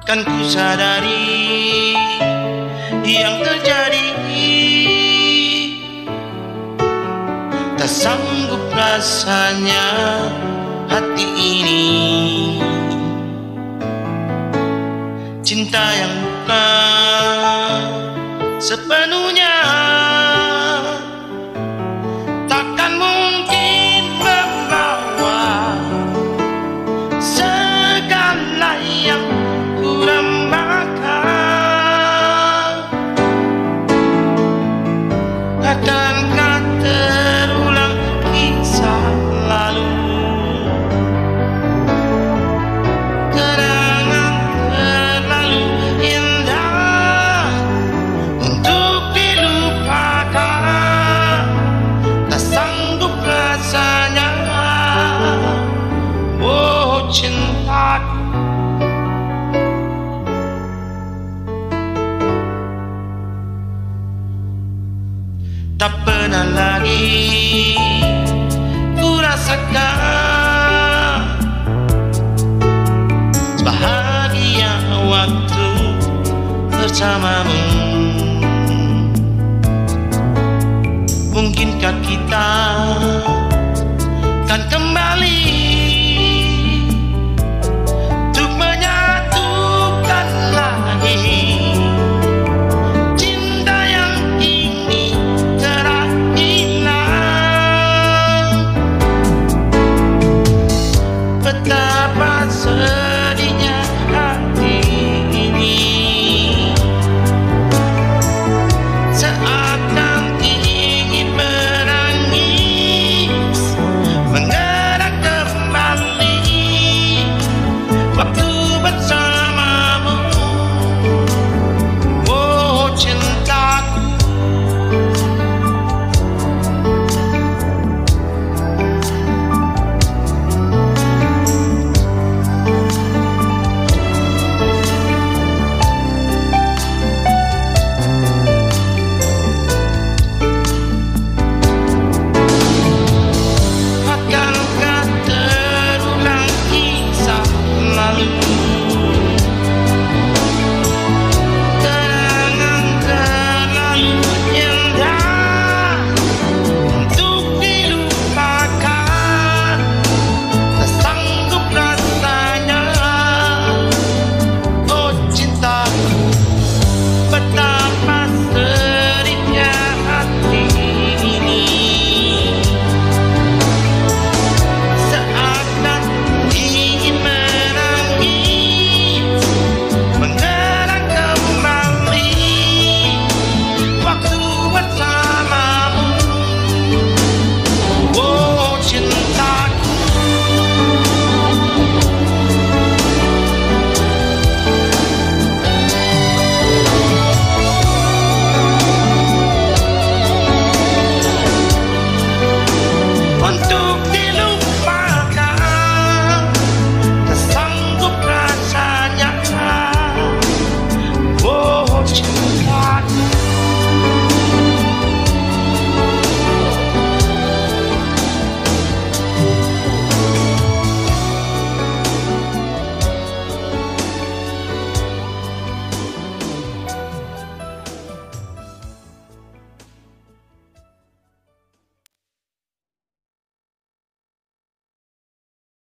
Kan ku sadari yang terjadi, tak sanggup rasanya hati ini. Cinta yang bukan sepenuhnya takkan mungkin membawa segala yang ku dambakan. Akankah terulang kisah lalu, kenangan terlalu indah untuk dilupakan. Tak sanggup rasanya, oh cintaku. Tak pernah lagi ku rasakan bahagia waktu bersamamu.